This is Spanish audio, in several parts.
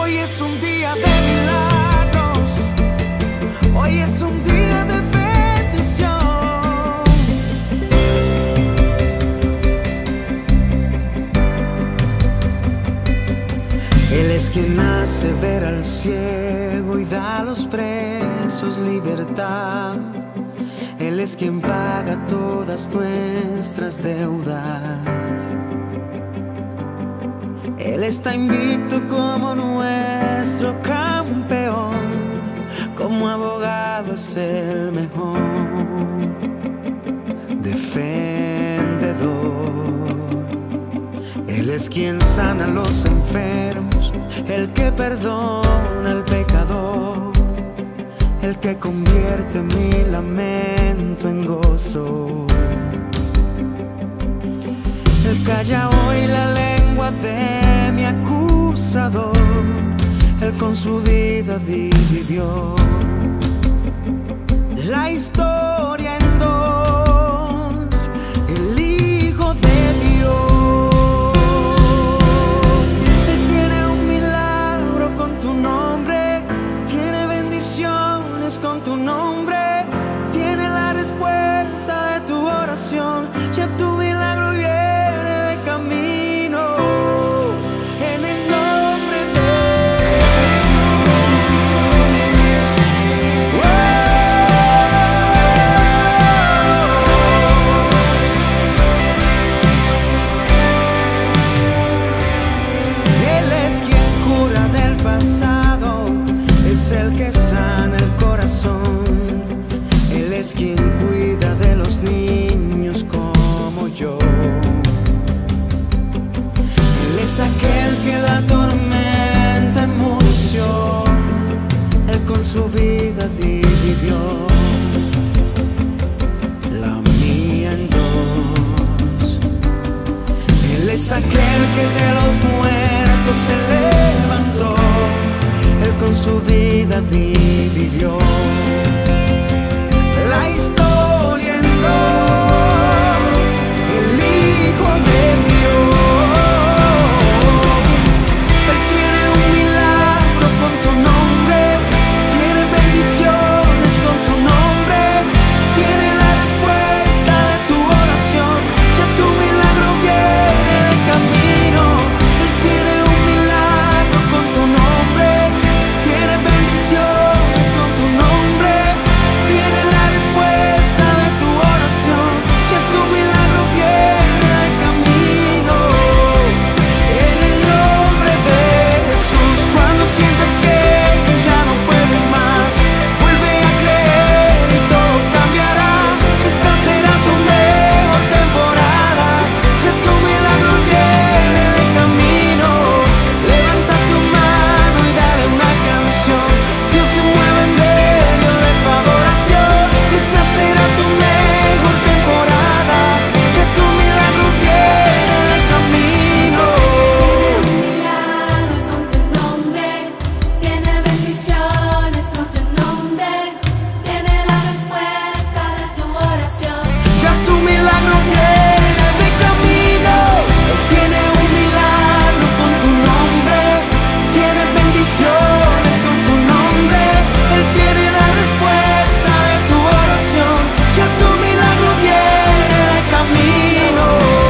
Hoy es un día de milagros, hoy es un día de bendición. Él es quien hace ver al ciego y da a los presos libertad. Él es quien paga todas nuestras deudas. Él está invicto como nuestro campeón, como abogado es el mejor defendedor. Él es quien sana a los enfermos, el que perdona al pecador, el que convierte mi lamento en gozo. Él calla hoy la lengua de mi acusador, Él con su vida dividió la historia en dos, el Hijo de Dios. Él tiene un milagro con tu nombre, tiene bendiciones con tu nombre, tiene la respuesta de tu oración. Ya tu milagro viene de camino, en el nombre de Jesús. Él es quien cura del pasado, es el que sana el corazón. Él es quien cuida de los niños como yo. Él es aquel que la tormenta enmudeció, Él con su vida dividió la mía en dos. Él es aquel que de los muertos se levantó, Él con su vida dividió la historia en dos, el Hijo de Dios. Él tiene un milagro con tu nombre, tiene bendiciones con tu nombre, tiene la respuesta de tu oración. Ya tu milagro viene de camino. Él tiene un milagro con tu nombre, tiene bendiciones con tu nombre, tiene la respuesta de tu oración. Ya tu milagro viene de camino, en el nombre de Jesús. Cuando sientas que ya no puedes más, vuelve a creer y todo cambiará. Esta será tu mejor temporada. Ya tu milagro viene de camino. Levanta tu mano y dale una canción. Dios se mueve en medio de tu adoración. Esta será tu mejor temporada. Ya tu milagro viene de camino. Milagro con tu nombre, tiene bendiciones con tu nombre, tiene la respuesta de tu oración. Ya tu milagro viene de camino. Él tiene un milagro con tu nombre, tiene bendiciones con tu nombre, Él tiene la respuesta de tu oración. Ya tu milagro viene de camino,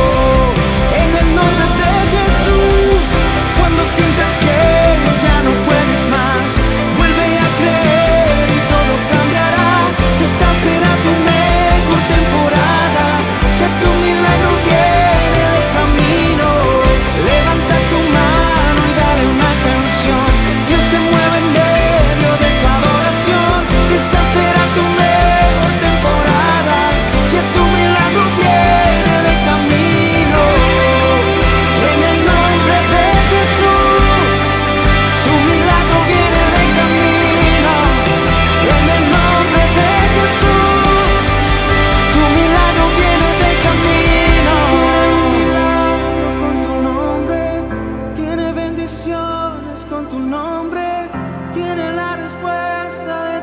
en el nombre de Jesús. Cuando sientas que ya no puedes más, vuelve a creer y todo cambiará. Esta será tu mejor temporada. Ya tu milagro viene de camino. Levanta tu mano y dale una canción. Dios se mueve en medio de tu adoración. Esta será tu mejor temporada. Ya tu milagro viene de camino, en el nombre de Jesús. Tu milagro viene de camino, en el nombre de Jesús. Tu milagro viene de camino. Tiene un milagro con tu nombre, tiene bendiciones con tu nombre, tiene la respuesta de